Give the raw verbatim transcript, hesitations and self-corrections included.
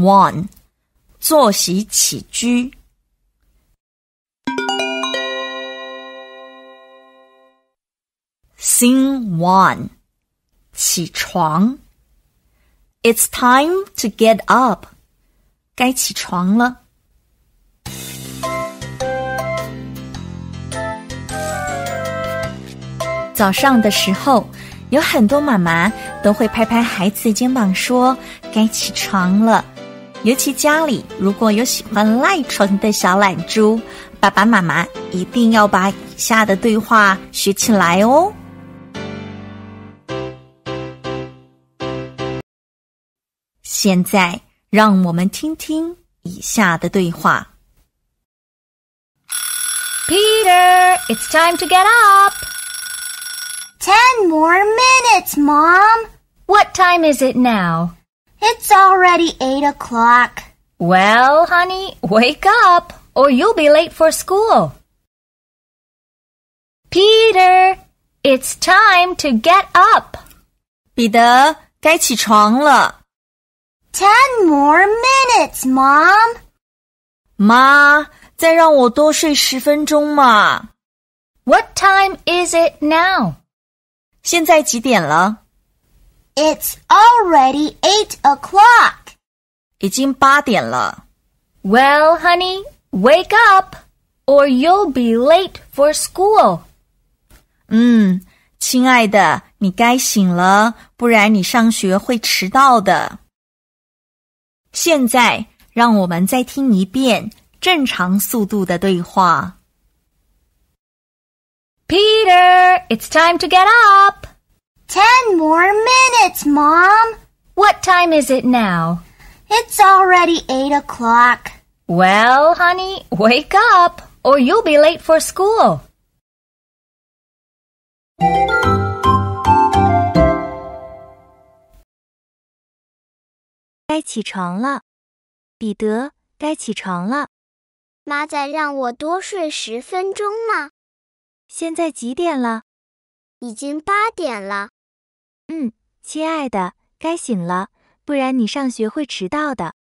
one 作息起居。Scene one 起床。It's time to get up 该起床了。早上的时候，有很多妈妈都会拍拍孩子的肩膀说该起床了。尤其家里如果有喜欢赖床的小懒猪，爸爸妈妈一定要把以下的对话学起来哦。现在让我们听听以下的对话。 Peter, it's time to get up. Ten more minutes, Mom. What time is it now? It's already eight o'clock. Well, honey, wake up, or you'll be late for school. Peter, it's time to get up. 彼得，该起床了。 Ten more minutes, Mom. 妈，再让我多睡十分钟嘛。 What time is it now? 现在几点了？ It's already eight o'clock. 已经八点了。 Well, honey, wake up, or you'll be late for school. 嗯，亲爱的，你该醒了，不然你上学会迟到的。现在，让我们再听一遍正常速度的对话。 Peter, it's time to get up. Ten more minutes, Mom. What time is it now? It's already eight o'clock. Well, honey, wake up, or you'll be late for school. 该起床了，彼得，该起床了。 妈再让我多睡十分钟嘛。 现在几点了？ 已经八点了。 嗯，亲爱的，该醒了，不然你上学会迟到的。